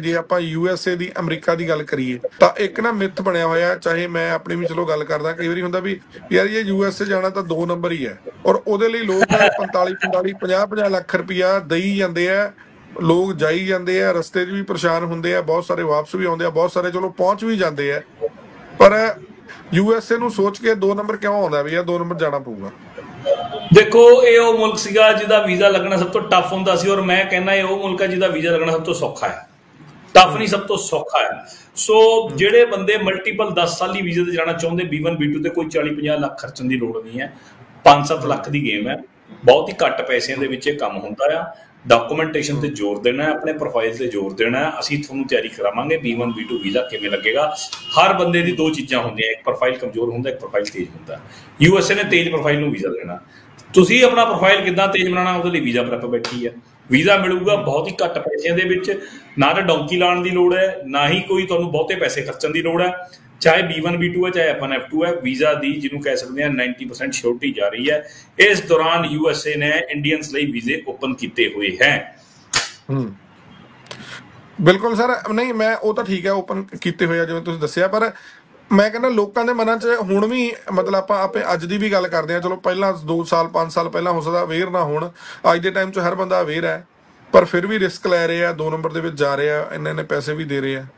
ਜੇ ਆਪਾਂ USA ਦੀ America ਦੀ ਗੱਲ ਕਰੀਏ ਤਾਂ ਇੱਕ ਨਾ ਮਿੱਥ ਬਣਿਆ ਹੋਇਆ, ਚਾਹੇ ਮੈਂ ਆਪਣੀ ਵੀ ਚਲੋ ਗੱਲ ਕਰਦਾ, ਕਈ ਵਾਰੀ ਹੁੰਦਾ ਵੀ ਯਾਰ ਇਹ USA ਜਾਣਾ ਤਾਂ 2 ਨੰਬਰ ਹੀ ਹੈ, ਔਰ ਉਹਦੇ ਲਈ ਲੋਕ 45 45 50 50 ਲੱਖ ਰੁਪਇਆ ਦੇਈ ਜਾਂਦੇ ਆ, ਲੋਕ ਜਾਈ ਜਾਂਦੇ ਆ, ਰਸਤੇ 'ਚ ਵੀ ਪਰੇਸ਼ਾਨ ਹੁੰਦੇ ਆ, ਬਹੁਤ ਸਾਰੇ ਵਾਪਸ ਵੀ ਆਉਂਦੇ ਆ, ਬਹੁਤ ਸਾਰੇ ਚਲੋ ਪਹੁੰਚ ਵੀ ਜਾਂਦੇ ਆ, ਪਰ USA ਨੂੰ ਸੋਚ ਕੇ 2 ਨੰਬਰ ਕਿਉਂ ਆਉਂਦਾ ਵੀ ਇਹ 2 ਨੰਬਰ ਜਾਣਾ ਪਊਗਾ? ਦੇਖੋ ਇਹ ਉਹ ਮੁਲਕ ਸੀਗਾ ਜਿਹਦਾ ਵੀਜ਼ਾ ਲੱਗਣਾ ਸਭ ਤੋਂ ਟਫ ਹੁੰਦਾ ਸੀ, ਔਰ ਮੈਂ ਕਹਿੰਦਾ ਇਹ ਉਹ ਮੁਲਕ ਹੈ ਜਿਹਦਾ ਵੀਜ਼ਾ ਲੱਗਣਾ ਸਭ ਤੋਂ ਸੌਖਾ ਹੈ, ਟਫ ਨਹੀਂ ਸਭ ਤੋਂ ਸੌਖਾ ਹੈ। ਸੋ ਜਿਹੜੇ ਬੰਦੇ ਮਲਟੀਪਲ 10 ਸਾਲੀ ਵੀਜ਼ੇ ਤੇ ਜਾਣਾ ਚਾਹੁੰਦੇ B1 B2 ਤੇ ਕੋਈ 40 50 ਲੱਖ ਖਰਚਣ ਦੀ ਲੋੜ ਨਹੀਂ ਹੈ, 5-7 ਲੱਖ ਦੀ ਗੇਮ ਹੈ, ਬਹੁਤ ਹੀ ਘੱਟ ਪੈਸਿਆਂ ਦੇ ਵਿੱਚ ਇਹ ਕੰਮ ਹੁੰਦਾ ਆ। ਡਾਕੂਮੈਂਟੇਸ਼ਨ ਤੇ ਜ਼ੋਰ ਦੇਣਾ, ਆਪਣੇ ਪ੍ਰੋਫਾਈਲ ਤੇ ਜ਼ੋਰ ਦੇਣਾ, ਅਸੀਂ ਤੁਹਾਨੂੰ ਤਿਆਰੀ ਕਰਾਵਾਂਗੇ। B1 B2 ਵੀਜ਼ਾ ਕਿਵੇਂ ਲੱਗੇਗਾ? ਹਰ ਬੰਦੇ ਦੀ 2 ਚੀਜ਼ਾਂ ਹੁੰਦੀਆਂ, ਇੱਕ ਪ੍ਰੋਫਾਈਲ ਕਮਜ਼ੋਰ ਹੁੰਦਾ, ਇੱਕ ਪ੍ਰੋਫਾਈਲ ਤੇਜ਼ ਹੁੰਦਾ। USA ਨੇ ਤੇਜ਼ ਪ੍ਰੋਫਾਈਲ ਨੂੰ ਵੀਜ਼ਾ ਦੇਣਾ, ਤੁਸੀਂ ਆਪਣਾ ਪ੍ਰੋਫਾਈਲ ਕਿੱਦਾਂ ਤੇਜ਼ ਬਣਾਉਣਾ ਉਹਦੇ ਲਈ ਵੀਜ਼ਾ ਪ੍ਰੈਪ ਬੈਠੀ ਹੈ। ਵੀਜ਼ਾ ਮਿਲੂਗਾ ਬਹੁਤ ਹੀ ਘੱਟ ਪੈਸਿਆਂ ਦੇ ਵਿੱਚ, ਨਾ ਤਾਂ ਡੌਂਕੀ ਲਾਉਣ ਦੀ ਲੋੜ ਹੈ, ਨਾ ਹੀ ਕੋਈ ਤੁਹਾਨੂੰ ਬਹੁਤੇ ਪੈਸੇ ਖਰਚਣ ਦੀ ਲੋੜ ਹੈ। ਚਾਹੇ B1 B2 ਹੈ, ਚਾਹੇ F1 F2 ਹੈ, ਵੀਜ਼ਾ ਦੀ ਜਿਹਨੂੰ ਕਹਿ ਸਕਦੇ ਹਾਂ 90% ਸ਼ੋਰਟੀ ਜਾ ਰਹੀ ਹੈ। ਇਸ ਦੌਰਾਨ USA ਨੇ ਇੰਡੀਅਨਸ ਲਈ ਵੀਜ਼ੇ ਓਪਨ ਕੀਤੇ ਹੋਏ ਹੈ। ਬਿਲਕੁਲ ਸਰ, ਨਹੀਂ ਮੈਂ ਉਹ ਤਾਂ ਠੀਕ ਹੈ ਓਪਨ ਕੀਤੇ ਹੋਏ ਆ ਜਿਵੇਂ ਤੁਸੀਂ ਦੱਸਿਆ, ਪਰ ਮੈਂ ਕਹਿੰਦਾ ਲੋਕਾਂ ਦੇ ਮਨਾਂ 'ਚ ਹੁਣ ਵੀ ਮਤਲਬ ਆਪਾਂ ਆਪੇ ਅੱਜ ਦੀ ਵੀ ਗੱਲ ਕਰਦੇ ਹਾਂ, ਚਲੋ ਪਹਿਲਾਂ 2 ਸਾਲ 5 ਸਾਲ ਪਹਿਲਾਂ ਹੋ ਸਕਦਾ ਅਵੇਅਰ ਨਾ ਹੋਣ, ਅੱਜ ਦੇ ਟਾਈਮ 'ਚ ਹਰ ਬੰਦਾ ਅਵੇਅਰ ਹੈ, ਪਰ ਫਿਰ ਵੀ ਰਿਸਕ ਲੈ ਰਹੇ ਆ, 2 ਨੰਬਰ ਦੇ ਵਿੱਚ ਜਾ ਰਹੇ ਆ, ਇੰਨੇ ਪੈਸੇ ਵੀ ਦੇ ਰਹੇ ਆ।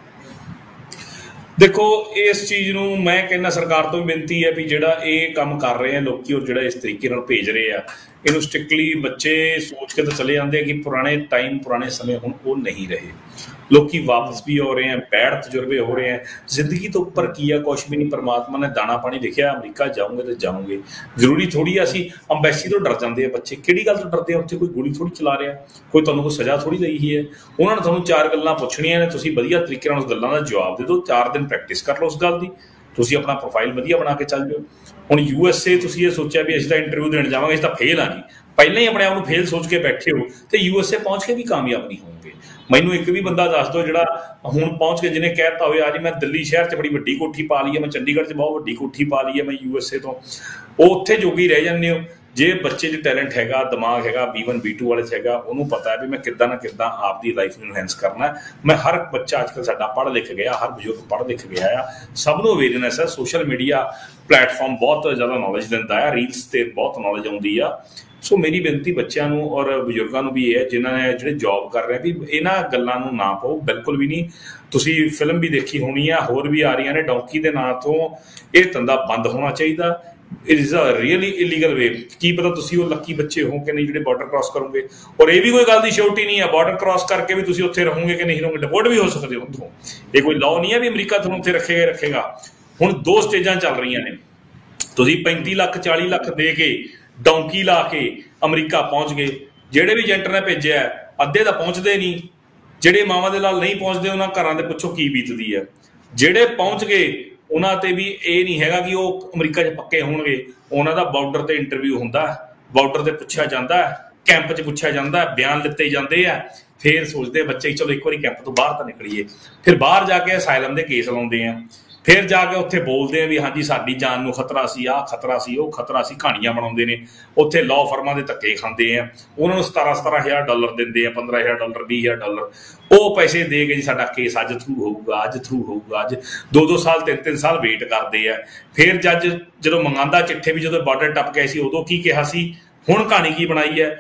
ਦੇਖੋ ਇਸ ਚੀਜ਼ ਨੂੰ ਮੈਂ ਕਹਿੰਦਾ ਸਰਕਾਰ ਤੋਂ ਵੀ ਬੇਨਤੀ ਹੈ ਵੀ ਜਿਹੜਾ ਇਹ ਕੰਮ ਕਰ ਰਹੇ ਆ ਲੋਕੀ, ਔਰ ਜਿਹੜਾ ਇਸ ਤਰੀਕੇ ਨਾਲ ਭੇਜ ਰਹੇ ਆ, ਇਹਨੂੰ ਸਟ੍ਰਿਕਟਲੀ ਬੱਚੇ ਸੋਚ ਕੇ ਤਾਂ ਚਲੇ ਜਾਂਦੇ ਆ ਕਿ ਪੁਰਾਣੇ ਟਾਈਮ ਪੁਰਾਣੇ ਸਮੇਂ ਹੁਣ ਉਹ ਨਹੀਂ ਰਹੇ। ਲੋਕੀ ਵਾਪਸ ਵੀ ਹੋ ਰਹੇ ਆ, ਬੈਡ ਤਜਰਬੇ ਹੋ ਰਹੇ ਆ। ਜ਼ਿੰਦਗੀ ਤੋਂ ਉੱਪਰ ਕੀ ਆ? ਕੁਛ ਵੀ ਨਹੀਂ। ਪਰਮਾਤਮਾ ਨੇ ਦਾਣਾ ਪਾਣੀ ਲਿਖਿਆ, ਅਮਰੀਕਾ ਜਾਊਂਗੇ ਤੇ ਜਾਊਂਗੇ। ਜ਼ਰੂਰੀ ਥੋੜ੍ਹੀ ਆ ਅਸੀਂ ਅੰਬੈਸੀ ਤੋਂ ਡਰ ਜਾਂਦੇ ਆ ਬੱਚੇ। ਕਿਹੜੀ ਗੱਲ ਤੋਂ ਡਰਦੇ ਆ? ਉੱਥੇ ਕੋਈ ਗੋਲੀ ਥੋੜ੍ਹੀ ਚਲਾ ਰਿਹਾ, ਕੋਈ ਤੁਹਾਨੂੰ ਕੋਈ ਸਜ਼ਾ ਥੋੜ੍ਹੀ ਦੇਈ ਹੀ ਹੈ। ਉਹਨਾਂ ਨੇ ਤੁਹਾਨੂੰ 4 ਗੱਲਾਂ ਪੁੱਛਣੀਆਂ ਨੇ, ਤੁਸੀਂ ਵਧੀਆ ਤਰੀਕੇ ਨਾਲ ਉਸ ਗੱਲਾਂ ਦਾ ਜਵਾਬ ਦੇ ਦਿਓ। 4 ਦਿਨ ਪ੍ਰੈਕਟਿਸ ਕਰ ਲਓ ਉਸ ਗੱਲ ਦੀ, ਤੁਸੀਂ ਆਪਣਾ ਪ੍ਰੋਫਾਈਲ ਵਧੀਆ ਬਣਾ ਕੇ ਚੱਲ ਜਾਓ। ਹੁਣ USA ਤੁਸੀਂ ਇਹ ਸੋਚਿਆ ਵੀ ਅਸੀਂ ਤਾਂ ਇੰਟਰਵਿਊ ਦੇਣ ਜਾਵਾਂਗੇ, ਅਸੀਂ ਤਾਂ ਫੇਲ ਆ ਜੀ, ਪਹਿਲਾਂ ਹੀ ਆਪਣੇ ਆਪ ਨੂੰ ਫੇਲ ਸੋਚ ਕੇ ਬੈਠੇ ਹੋ ਤੇ USA ਪਹੁੰਚ ਕੇ ਵੀ ਕਾਮਯਾਬ ਨਹੀਂ ਹੋਣਗੇ। ਮੈਨੂੰ ਇੱਕ ਵੀ ਬੰਦਾ ਦੱਸ ਦਿਓ ਜਿਹੜਾ ਹੁਣ ਪਹੁੰਚ ਕੇ ਜਿਹਨੇ ਕਹਿ ਦਿੱਤਾ ਹੋਵੇ ਅੱਜ ਮੈਂ ਦਿੱਲੀ ਸ਼ਹਿਰ 'ਚ ਬੜੀ ਵੱਡੀ ਕੋਠੀ ਪਾ ਲਈ ਹੈ, ਮੈਂ ਚੰਡੀਗੜ੍ਹ 'ਚ ਬਹੁਤ ਵੱਡੀ ਕੋਠੀ ਪਾ ਲਈ ਹੈ, ਮੈਂ USA ਤੋਂ, ਉਹ ਉੱਥੇ ਜੋਗੀ ਰਹਿ ਜਾਂਦੇ ਹੋ। ਜੇ ਬੱਚੇ 'ਚ ਟੈਲੈਂਟ ਹੈਗਾ, ਦਿਮਾਗ ਹੈਗਾ, B1 B2 ਵਾਲੇ 'ਚ ਹੈਗਾ, ਉਹਨੂੰ ਪਤਾ ਹੈ ਵੀ ਮੈਂ ਕਿੱਦਾਂ ਨਾ ਕਿੱਦਾਂ ਆਪਦੀ ਲਾਈਫ ਨੂੰ ਇਨਹੈਂਸ ਕਰਨਾ। ਮੈਂ ਹਰ ਬੱਚਾ ਅੱਜ ਕੱਲ੍ਹ ਸਾਡਾ ਪੜ੍ਹ ਲਿਖ ਗਿਆ, ਹਰ ਬਜ਼ੁਰਗ ਪੜ੍ਹ ਲਿਖ ਗਿਆ ਆ, ਸਭ ਨੂੰ ਅਵੇਅਰਨੈਸ ਹੈ। ਸੋਸ਼ਲ ਮੀਡੀਆ ਪਲੇਟਫਾਰਮ ਬਹੁਤ ਜ਼ਿਆਦਾ ਨੌਲੇਜ ਦਿੰਦਾ ਆ, ਰੀਲਸ 'ਤੇ ਬਹੁਤ ਨੌਲੇਜ ਆਉਂਦੀ ਆ। ਸੋ ਮੇਰੀ ਬੇਨਤੀ ਬੱਚਿਆਂ ਨੂੰ ਔਰ ਬਜ਼ੁਰਗਾਂ ਨੂੰ ਵੀ ਇਹ ਹੈ, ਜਿਨ੍ਹਾਂ ਨੇ ਜਿਹੜੇ ਜੋਬ ਕਰ ਰਹੇ ਵੀ ਇਹਨਾਂ ਗੱਲਾਂ ਨੂੰ ਨਾ ਪਾਓ, ਬਿਲਕੁਲ ਵੀ ਨਹੀਂ। ਤੁਸੀਂ ਫਿਲਮ ਵੀ ਦੇਖੀ ਹੋਣੀ ਆ, ਹੋਰ ਵੀ ਆ ਰਹੀਆਂ ਨੇ, ਡੌਂਕੀ ਦੇ ਨਾਂ ਤੋਂ ਇਹ ਧੰਦਾ ਬੰਦ ਹੋਣਾ ਚਾਹੀਦਾ। It is a really illegal way. ਕੀ ਪਤਾ ਤੁਸੀਂ ਉਹ ਲੱਕੀ ਬੱਚੇ ਹੋ ਕਿ ਨਹੀਂ ਜਿਹੜੇ ਬਾਰਡਰ ਕ੍ਰਾਸ ਕਰੋਗੇ, ਔਰ ਇਹ ਵੀ ਕੋਈ ਗੱਲ ਦੀ ਸ਼ੋਰਟੀ ਨਹੀਂ ਹੈ, ਬਾਰਡਰ ਕ੍ਰਾਸ ਕਰਕੇ ਵੀ ਤੁਸੀਂ ਉੱਥੇ ਰਹੋਗੇ ਕਿ ਨਹੀਂ ਰਹੋਗੇ, ਡਿਪੋਰਟ ਵੀ ਹੋ ਸਕਦੇ ਹੋ ਉੱਥੋਂ। ਇਹ ਕੋਈ ਲਾਅ ਨਹੀਂ ਹੈ ਵੀ ਅਮਰੀਕਾ ਤੁਹਾਨੂੰ ਉੱਥੇ ਰੱਖੇਗਾ। ਹੁਣ 2 ਸਟੇਜਾਂ ਚੱਲ ਰਹੀਆਂ ਨੇ, ਤੁਸੀਂ 35 ਲੱਖ 40 ਲੱਖ ਦੇ ਕੇ ਡੌਂਕੀ ਲਾ ਕੇ ਅਮਰੀਕਾ ਪਹੁੰਚ ਗਏ। ਜਿਹੜੇ ਵੀ ਏਜੰਟ ਨੇ ਭੇਜਿਆ ਅੱਧੇ ਤਾਂ ਪਹੁੰਚਦੇ ਨਹੀਂ, ਜਿਹੜੇ ਮਾਵਾਂ ਦੇ ਨਾਲ ਨਹੀਂ ਪਹੁੰਚਦੇ ਉਹਨਾਂ ਘਰਾਂ ਦੇ ਪਿੱਛੋਂ ਕੀ ਬੀਤਦੀ ਹੈ। ਜਿਹੜੇ ਪਹੁੰਚ ਗਏ ਉਹਨਾਂ ਤੇ ਵੀ ਇਹ ਨਹੀਂ ਹੈਗਾ ਕਿ ਉਹ ਅਮਰੀਕਾ 'ਚ ਪੱਕੇ ਹੋਣਗੇ। ਉਹਨਾਂ ਦਾ ਬਾਰਡਰ ਤੇ ਇੰਟਰਵਿਊ ਹੁੰਦਾ, ਬਾਰਡਰ ਤੇ ਪੁੱਛਿਆ ਜਾਂਦਾ, ਕੈਂਪ 'ਚ ਪੁੱਛਿਆ ਜਾਂਦਾ, ਬਿਆਨ ਲਿੱਤੇ ਜਾਂਦੇ ਆ, ਫਿਰ ਸੋਚਦੇ ਬੱਚੇ ਚਲੋ ਇੱਕ ਵਾਰੀ ਕੈਂਪ ਤੋਂ ਬਾਹਰ ਤਾਂ ਨਿਕਲੀਏ। ਫਿਰ ਬਾਹਰ ਜਾ ਕੇ ਅਸਾਈਲਮ ਦੇ ਕੇਸ ਲਾਉਂਦੇ ਆ, ਫਿਰ ਜਾ ਕੇ ਉੱਥੇ ਬੋਲਦੇ ਆ ਵੀ ਹਾਂਜੀ ਸਾਡੀ ਜਾਨ ਨੂੰ ਖਤਰਾ ਸੀ, ਆਹ ਖਤਰਾ ਸੀ, ਉਹ ਖਤਰਾ ਸੀ, ਕਹਾਣੀਆਂ ਬਣਾਉਂਦੇ ਨੇ। ਉੱਥੇ ਲਾਅ ਫਰਮਾਂ ਦੇ ਧੱਕੇ ਖਾਂਦੇ ਆ, ਉਹਨਾਂ ਨੂੰ $17,000 ਦਿੰਦੇ ਆ, $15,000 $20,000। ਉਹ ਪੈਸੇ ਦੇ ਕੇ ਜੀ ਸਾਡਾ ਕੇਸ ਅੱਜ ਥਰੂ ਹੋਊਗਾ, ਅੱਜ ਥਰੂ ਹੋਊਗਾ, ਅੱਜ 2-2 ਸਾਲ 3-3 ਸਾਲ ਵੇਟ ਕਰਦੇ ਆ। ਫਿਰ ਜੱਜ ਜਦੋਂ ਮੰਗਾਉਂਦਾ ਚਿੱਠੇ ਵੀ ਜਦੋਂ ਬਾਰਡਰ ਟੱਪ ਗਏ ਸੀ ਉਦੋਂ ਕੀ ਕਿਹਾ ਸੀ, ਹੁਣ ਕਹਾਣੀ ਕੀ ਬਣਾਈ ਹੈ।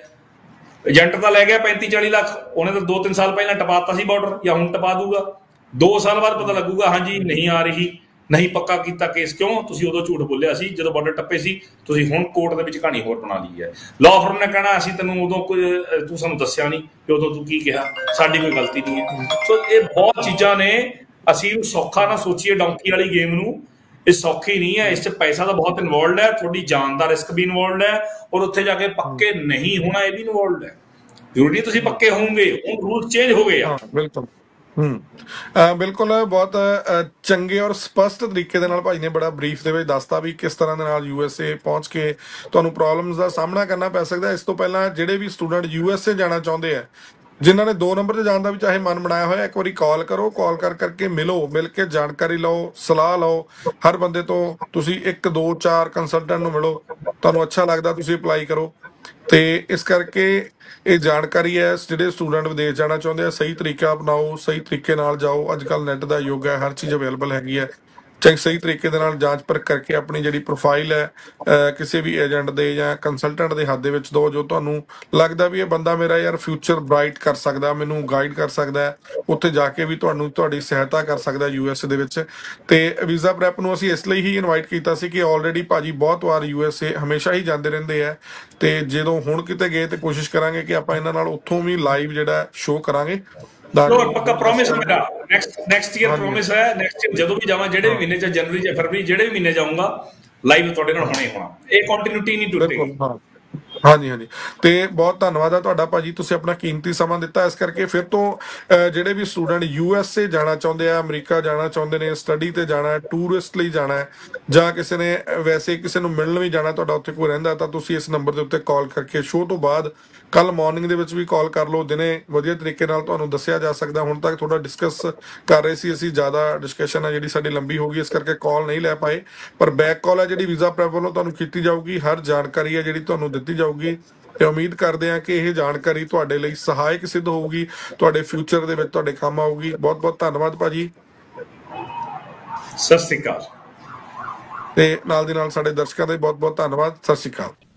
ਏਜੰਟ ਤਾਂ ਲੈ ਗਿਆ 35-40 ਲੱਖ, ਉਹਨੇ ਤਾਂ 2-3 ਸਾਲ ਪਹਿਲਾਂ ਟਪਾਤਾ ਸੀ ਬਾਰਡਰ, ਜਾਂ ਹੁਣ ਟਪਾ ਦੂਗਾ। 2 ਸਾਲ ਬਾਅਦ ਪਤਾ ਲੱਗੂਗਾ ਹਾਂਜੀ ਨਹੀਂ ਆ ਰਹੀ, ਨਹੀਂ ਪੱਕਾ ਕੀਤਾ ਕੇਸ। ਕਿਉਂ? ਤੁਸੀਂ ਉਦੋਂ ਝੂਠ ਬੋਲਿਆ ਸੀ ਜਦੋਂ ਬਾਰਡਰ ਟੱਪੇ ਸੀ, ਤੁਸੀਂ ਹੁਣ ਕੋਰਟ ਦੇ ਵਿੱਚ ਕਹਾਣੀ ਹੋਰ ਬਣਾ ਲਈ ਹੈ। ਲਾਅ ਫਰਮ ਨੇ ਕਹਿਣਾ ਅਸੀਂ ਤੈਨੂੰ ਉਦੋਂ ਤੂੰ ਸਾਨੂੰ ਦੱਸਿਆ ਨਹੀਂ ਕਿ ਉਦੋਂ ਤੂੰ ਕੀ ਕਿਹਾ, ਸਾਡੀ ਕੋਈ ਗਲਤੀ ਨਹੀਂ ਹੈ। ਸੋ ਇਹ ਬਹੁਤ ਚੀਜ਼ਾਂ ਨੇ, ਅਸੀਂ ਇਹਨੂੰ ਸੌਖਾ ਨਾ ਸੋਚੀਏ। ਡੌਂਕੀ ਵਾਲੀ ਗੇਮ ਨੂੰ ਇਹ ਸੌਖੀ ਨਹੀਂ ਹੈ, ਇਸ 'ਚ ਪੈਸਾ ਤਾਂ ਬਹੁਤ ਇਨਵੋਲਵਡ ਹੈ, ਤੁਹਾਡੀ ਜਾਨ ਦਾ ਰਿਸਕ ਵੀ ਇਨਵੋਲਵਡ ਹੈ, ਔਰ ਉੱਥੇ ਜਾ ਕੇ ਪੱਕੇ ਨਹੀਂ ਹੋਣਾ ਇਹ ਵੀ ਇਨਵੋਲਵਡ ਹੈ। ਜ਼ਰੂਰੀ ਤੁਸੀਂ ਪੱਕੇ ਹੋਵੋਗੇ, ਹੁਣ ਰੂਲ ਚੇਂਜ ਹੋ ਗਏ ਆ। ਬਿਲਕੁਲ ਬਿਲਕੁਲ, ਬਹੁਤ ਚੰਗੇ ਔਰ ਸਪਸ਼ਟ ਤਰੀਕੇ ਦੇ ਨਾਲ ਭਾਈ ਨੇ ਬੜਾ ਬਰੀਫ ਦੇ ਵਿੱਚ ਦੱਸਤਾ ਵੀ ਕਿਸ ਤਰ੍ਹਾਂ ਦੇ ਨਾਲ USA ਪਹੁੰਚ ਕੇ ਤੁਹਾਨੂੰ ਪ੍ਰੋਬਲਮਸ ਦਾ ਸਾਹਮਣਾ ਕਰਨਾ ਪੈ ਸਕਦਾ। ਇਸ ਤੋਂ ਪਹਿਲਾਂ ਜਿਹੜੇ ਵੀ ਸਟੂਡੈਂਟ USA ਜਾਣਾ ਚਾਹੁੰਦੇ ਆ, ਜਿਨ੍ਹਾਂ ਨੇ 2 ਨੰਬਰ 'ਤੇ ਜਾਣ ਦਾ ਵੀ ਚਾਹੇ ਮਨ ਬਣਾਇਆ ਹੋਇਆ, ਇੱਕ ਵਾਰੀ ਕਾਲ ਕਰੋ, ਕਾਲ ਕਰਕੇ ਮਿਲੋ, ਮਿਲ ਕੇ ਜਾਣਕਾਰੀ ਲਓ, ਸਲਾਹ ਲਓ। ਹਰ ਬੰਦੇ ਤੋਂ ਤੁਸੀਂ 1 2 4 ਕੰਸਲਟੈਂਟ ਨੂੰ ਮਿਲੋ, ਤੁਹਾਨੂੰ ਅੱਛਾ ਲੱਗਦਾ ਤੁਸੀਂ ਅਪਲਾਈ ਕਰੋ। ਤੇ ਇਸ ਕਰਕੇ ਇਹ ਜਾਣਕਾਰੀ ਹੈ, ਜਿਹੜੇ ਸਟੂਡੈਂਟ ਵਿਦੇਸ਼ ਜਾਣਾ ਚਾਹੁੰਦੇ ਆ ਸਹੀ ਤਰੀਕਾ ਅਪਣਾਓ, ਸਹੀ ਤਰੀਕੇ ਨਾਲ ਜਾਓ। ਅੱਜ ਕੱਲ ਨੈਟ ਦਾ ਯੁੱਗ ਹੈ, ਹਰ ਚੀਜ਼ ਅਵੇਲੇਬਲ ਹੈਗੀ ਹੈ। ਚਾਹੇ ਸਹੀ ਤਰੀਕੇ ਦੇ ਨਾਲ ਜਾਂਚ ਪਰਖ ਕਰਕੇ ਆਪਣੀ ਜਿਹੜੀ ਪ੍ਰੋਫਾਈਲ ਹੈ ਕਿਸੇ ਵੀ ਏਜੰਟ ਦੇ ਜਾਂ ਕੰਸਲਟੈਂਟ ਦੇ ਹੱਥ ਦੇ ਵਿੱਚ ਦਿਓ, ਜੋ ਤੁਹਾਨੂੰ ਲੱਗਦਾ ਵੀ ਇਹ ਬੰਦਾ ਮੇਰਾ ਯਾਰ ਫਿਊਚਰ ਬ੍ਰਾਈਟ ਕਰ ਸਕਦਾ, ਮੈਨੂੰ ਗਾਈਡ ਕਰ ਸਕਦਾ ਹੈ, ਉੱਥੇ ਜਾ ਕੇ ਵੀ ਤੁਹਾਨੂੰ ਤੁਹਾਡੀ ਸਹਾਇਤਾ ਕਰ ਸਕਦਾ ਯੂਐਸਏ ਦੇ ਵਿੱਚ। ਤੇ ਵੀਜ਼ਾ ਪ੍ਰੈਪ ਨੂੰ ਅਸੀਂ ਇਸ ਲਈ ਹੀ ਇਨਵਾਈਟ ਕੀਤਾ ਸੀ ਕਿ ਆਲਰੇਡੀ ਭਾਜੀ ਬਹੁਤ ਵਾਰ ਯੂਐਸਏ ਹਮੇਸ਼ਾ ਹੀ ਜਾਂਦੇ ਰਹਿੰਦੇ ਆ, ਤੇ ਜਦੋਂ ਹੁਣ ਕਿਤੇ ਗਏ ਤੇ ਕੋਸ਼ਿਸ਼ ਕਰਾਂਗੇ ਕਿ ਆਪਾਂ ਇਹਨਾਂ ਨਾਲ ਉੱਥੋਂ ਵੀ ਲਾਈਵ ਜਿਹੜਾ ਸ਼ੋਅ ਕਰਾਂਗੇ। ਸ਼ੋਰ ਪੱਕਾ ਪ੍ਰੋਮਿਸ ਮੇਰਾ ਨੈਕਸਟ ਈਅਰ ਪ੍ਰੋਮਿਸ ਹੈ। ਨੈਕਸਟ ਈਅਰ ਜਦੋਂ ਵੀ ਜਾਵਾਂ, ਜਿਹੜੇ ਵੀ ਮਹੀਨੇ ਚ, ਜਨਵਰੀ ਜਾਂ ਫਰਵਰੀ, ਜਿਹੜੇ ਵੀ ਮਹੀਨੇ ਜਾਊਂਗਾ, ਲਾਈਵ ਤੁਹਾਡੇ ਨਾਲ ਹੋਣਾ ਹੀ ਹੋਣਾ। ਇਹ ਕੰਟੀਨਿਊਟੀ ਨਹੀਂ ਟੁੱਟੇਗੀ। ਹਾਂਜੀ ਹਾਂਜੀ। ਤੇ ਬਹੁਤ ਧੰਨਵਾਦ ਆ ਤੁਹਾਡਾ ਭਾਜੀ, ਤੁਸੀਂ ਆਪਣਾ ਕੀਮਤੀ ਸਮਾਂ ਦਿੱਤਾ। ਇਸ ਕਰਕੇ ਫਿਰ ਤੋਂ ਜਿਹੜੇ ਵੀ ਸਟੂਡੈਂਟ ਯੂਐਸਏ ਜਾਣਾ ਚਾਹੁੰਦੇ ਆ, ਅਮਰੀਕਾ ਜਾਣਾ ਚਾਹੁੰਦੇ ਨੇ, ਸਟੱਡੀ ਤੇ ਜਾਣਾ, ਟੂਰਿਸਟ ਲਈ ਜਾਣਾ ਹੈ, ਜਾਂ ਕਿਸੇ ਨੇ ਵੈਸੇ ਕਿਸੇ ਨੂੰ ਮਿਲਣ ਵੀ ਜਾਣਾ, ਤੁਹਾਡਾ ਉੱਥੇ ਕੋਈ ਰਹਿੰਦਾ, ਤਾਂ ਤੁਸੀਂ ਇਸ ਨੰਬਰ ਦੇ ਉੱਤੇ ਕਾਲ ਕਰਕੇ ਸ਼ੋਅ ਤੋਂ ਬਾਅਦ ਕੱਲ ਮਾਰਨਿੰਗ ਦੇ ਵਿੱਚ ਵੀ ਕਾਲ ਕਰ ਲਓ। ਦਿਨੇ ਵਧੀਆ ਤਰੀਕੇ ਨਾਲ ਤੁਹਾਨੂੰ ਦੱਸਿਆ ਜਾ ਸਕਦਾ। ਹੁਣ ਤੱਕ ਥੋੜਾ ਡਿਸਕਸ ਕਰ ਰਹੇ ਸੀ ਅਸੀਂ, ਜ਼ਿਆਦਾ ਡਿਸਕਸ਼ਨ ਹੈ ਜਿਹੜੀ ਸਾਡੀ ਲੰਬੀ ਹੋ ਗਈ, ਇਸ ਕਰਕੇ ਕਾਲ ਨਹੀਂ ਲੈ ਪਾਏ। ਪਰ ਬੈਕ ਕਾਲ ਹੈ ਜਿਹੜੀ ਵੀਜ਼ਾ ਪ੍ਰੈਪ ਵੱਲੋਂ ਤੁਹਾਨੂੰ ਕੀਤੀ ਜਾਊਗੀ, ਹਰ ਜਾਣਕਾਰੀ ਹੈ ਜਿਹੜੀ ਤੁਹਾਨੂੰ ਦਿੱਤੀ ਜਾਊਗੀ। ਤੇ ਉਮੀਦ ਕਰਦੇ ਹਾਂ ਕਿ ਇਹ ਜਾਣਕਾਰੀ ਤੁਹਾਡੇ ਲਈ ਸਹਾਇਕ ਸਿੱਧ ਹੋਊਗੀ, ਤੁਹਾਡੇ ਫਿਊਚਰ ਦੇ ਵਿੱਚ ਤੁਹਾਡੇ ਕੰਮ ਆਊਗੀ। ਬਹੁਤ ਬਹੁਤ ਧੰਨਵਾਦ ਭਾਜੀ। ਸਤਿ ਸ਼੍ਰੀ ਅਕਾਲ। ਤੇ ਨਾਲ ਦੀ ਨਾਲ ਸਾਡੇ ਦਰਸ਼ਕਾਂ ਦਾ ਬਹੁਤ ਬਹੁਤ ਧੰਨਵਾਦ। ਸਤਿ ਸ਼੍ਰੀ ਅਕਾਲ।